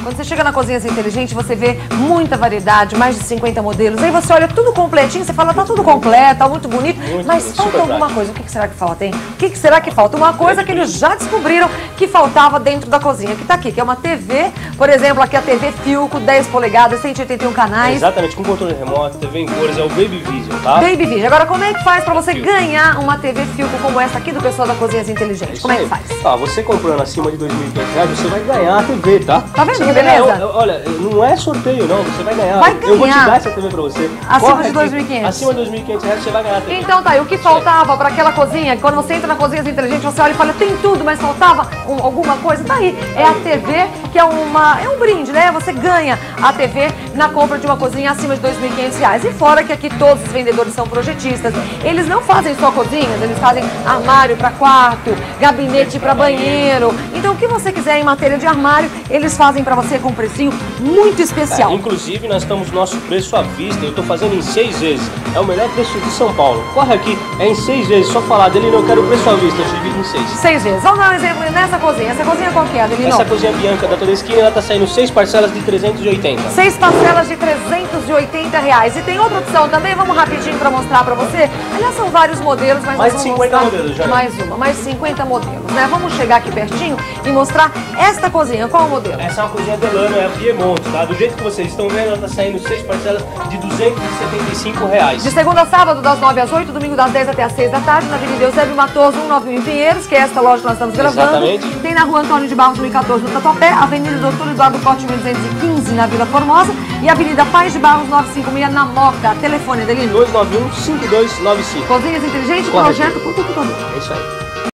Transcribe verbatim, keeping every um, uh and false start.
Quando você chega na Cozinhas Inteligentes, você vê muita variedade, mais de cinquenta modelos. Aí você olha tudo completinho, você fala, tá tudo completo, tá muito bonito, muito, mas falta alguma prático. coisa. O que, que será que falta, hein? O que, que será que falta? Uma coisa que eles já descobriram que faltava dentro da cozinha, que tá aqui, que é uma T V, por exemplo, aqui a T V Philco, dez polegadas, cento e oitenta e um canais. Exatamente, com controle remoto, T V em cores, é o Baby Vision, tá? Baby Vision. Agora, como é que faz pra você ganhar uma T V Philco como essa aqui do pessoal da Cozinhas Inteligentes? Como é que faz? Ah, você comprando acima de dois mil e quinhentos reais, você vai ganhar a T V, tá? Tá vendo Você que vai ganhar- beleza? olha, não é sorteio não, você vai ganhar. Vai Eu vou te ganhar. dar essa T V pra você. Acima Corre de aqui. dois mil e quinhentos. Acima de dois mil e quinhentos reais você vai ganhar a T V. Então tá, e o que faltava para aquela cozinha, quando você entra na Cozinhas Inteligentes, você olha e fala, tem tudo, mas faltava um- alguma coisa, tá aí. É a T V, que é, uma, é um brinde, né? Você ganha a T V na compra de uma cozinha acima de dois mil e quinhentos reais. E fora que aqui todos os vendedores são projetistas. Eles não fazem só cozinhas, eles fazem armário para quarto, gabinete para banheiro. Então o que você quiser em matéria de armário, eles fazem para você com um precinho muito especial. É, inclusive, nós estamos no nosso preço à vista. Eu estou fazendo em seis vezes. É o melhor preço de São Paulo. Corre aqui, é em seis vezes. Só falar dele, não quero o preço à vista. Eu divido em seis. Seis vezes. Vamos dar um exemplo nessa cozinha. Essa cozinha qual que é, Adelino? Essa cozinha Bianca da Toda Esquina, ela tá saindo seis parcelas de trezentos e oitenta. Seis parcelas de trezentos e oitenta reais. E tem outra opção também, vamos rapidinho para mostrar para você. Aliás, são vários modelos, mas Mais nós de vamos cinquenta mostrar modelos já, né? mais uma, mais de cinquenta modelos, né? Vamos chegar aqui pertinho e mostrar esta cozinha. Qual o modelo? Essa é uma cozinha Delano, é a Piemonte, tá? Do jeito que vocês estão vendo, ela tá saindo seis parcelas de duzentos e setenta e cinco reais. De segunda a sábado, das nove às oito, domingo das dez até às seis da tarde, na Avenida Eusébio Matoso, cento e nove mil em Pinheiros, que é esta loja que nós estamos gravando. Exatamente. Tem na Rua Antônio de Barros, mil e quatorze, no Tatuapé, Avenida Doutor Eduardo Cote, mil duzentos e quinze, na Vila Formosa, e Avenida Paz de Barros, novecentos e cinquenta e seis, na Moca. Telefone, Adelino. dois nove um, cinco dois nove cinco. Cozinhas Inteligentes, Correto. projeto por computador. É isso aí.